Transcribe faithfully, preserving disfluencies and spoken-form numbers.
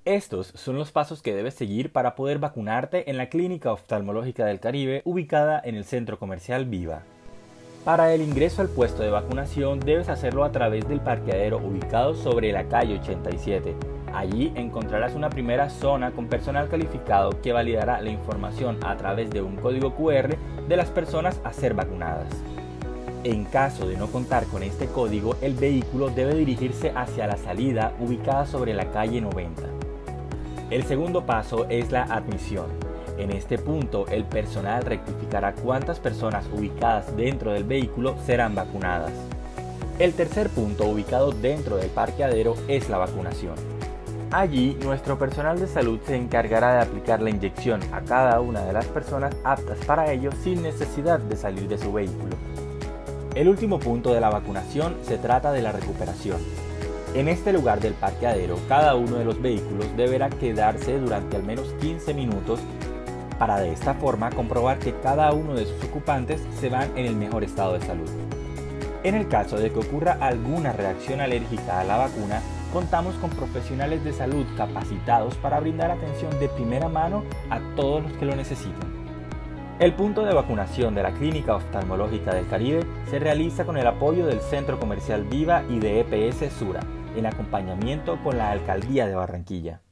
Estos son los pasos que debes seguir para poder vacunarte en la Clínica Oftalmológica del Caribe ubicada en el Centro Comercial Viva. Para el ingreso al puesto de vacunación debes hacerlo a través del parqueadero ubicado sobre la calle ochenta y siete. Allí encontrarás una primera zona con personal calificado que validará la información a través de un código cu erre de las personas a ser vacunadas. En caso de no contar con este código, el vehículo debe dirigirse hacia la salida ubicada sobre la calle noventa. El segundo paso es la admisión. En este punto, el personal rectificará cuántas personas ubicadas dentro del vehículo serán vacunadas. El tercer punto ubicado dentro del parqueadero es la vacunación. Allí, nuestro personal de salud se encargará de aplicar la inyección a cada una de las personas aptas para ello sin necesidad de salir de su vehículo. El último punto de la vacunación se trata de la recuperación. En este lugar del parqueadero, cada uno de los vehículos deberá quedarse durante al menos quince minutos para de esta forma comprobar que cada uno de sus ocupantes se van en el mejor estado de salud. En el caso de que ocurra alguna reacción alérgica a la vacuna, contamos con profesionales de salud capacitados para brindar atención de primera mano a todos los que lo necesiten. El punto de vacunación de la Clínica Oftalmológica del Caribe se realiza con el apoyo del Centro Comercial Viva y de E P S Sura, en acompañamiento con la Alcaldía de Barranquilla.